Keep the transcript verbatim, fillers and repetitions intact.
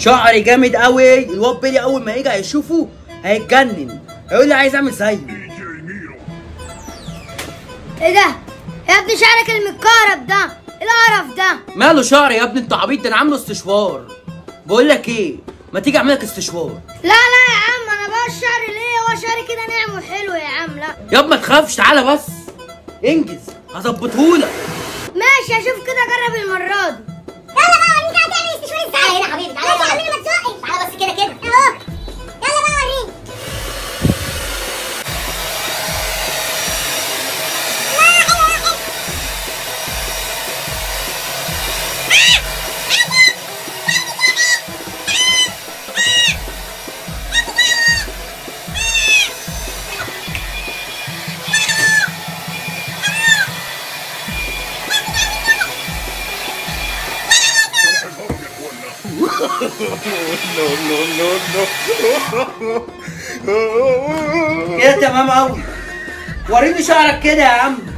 شعري جامد قوي. الواد بيلي اول ما يجي هيشوفه هيتجنن، هيقول لي عايز اعمل زيه. ايه ده يا ابني؟ شعرك المتكهرب ده ايه القرف ده؟ ماله شعري يا ابني؟ انت عبيط؟ ده انا عامله استشوار. بقول لك ايه، ما تيجي اعمل لك استشوار؟ لا لا يا عم، انا بقى الشعر ليه؟ هو شعري كده ناعم وحلو يا عم. لا ياب ما تخافش، تعالى بس انجز هظبطهولك. ماشي اشوف كده، جرب المره دي. يلا بقى وريني بقى تعمل استشوار ازاي. تعالى هنا يا حبيبي، تعالى يا حبيبي ما تسوقش. تعالى بس كده كده اهو. يلا بقى وريني. no no no no كده تمام قوي. وريني شعرك كده يا عم.